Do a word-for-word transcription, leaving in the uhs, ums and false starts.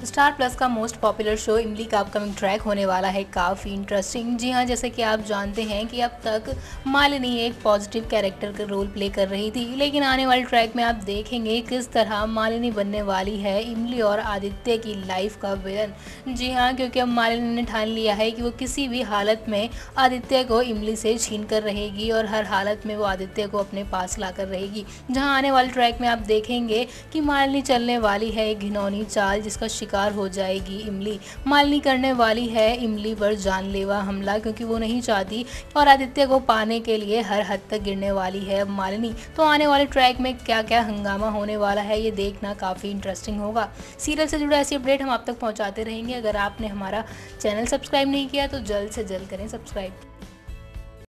Star plus का most popular show Imli का upcoming track होने वाला है काफ़ी इंटरेस्टिंग। जी हाँ, जैसे कि आप जानते हैं कि अब तक मालिनी एक पॉजिटिव कैरेक्टर का रोल प्ले कर रही थी, लेकिन आने वाले ट्रैक में आप देखेंगे किस तरह मालिनी बनने वाली है इमली और आदित्य की लाइफ का विलन। जी हाँ, क्योंकि अब मालिनी ने ठान लिया है कि वो किसी भी हालत में आदित्य को इमली से छीन कर रहेगी और हर हालत में वो आदित्य को अपने पास ला कर रहेगी। जहाँ आने वाले ट्रैक में आप देखेंगे कि मालिनी चलने वाली है एक घिनौनी चाल जिसका शिकार हो जाएगी इमली। मालिनी करने वाली है इमली पर जानलेवा हमला, क्योंकि वो नहीं चाहती, और आदित्य को पाने के लिए हर हद तक गिरने वाली है अब मालिनी। तो आने वाले ट्रैक में क्या क्या हंगामा होने वाला है ये देखना काफ़ी इंटरेस्टिंग होगा। सीरियल से जुड़ा ऐसी अपडेट हम आप तक पहुंचाते रहेंगे। अगर आपने हमारा चैनल सब्सक्राइब नहीं किया तो जल्द से जल्द करें सब्सक्राइब।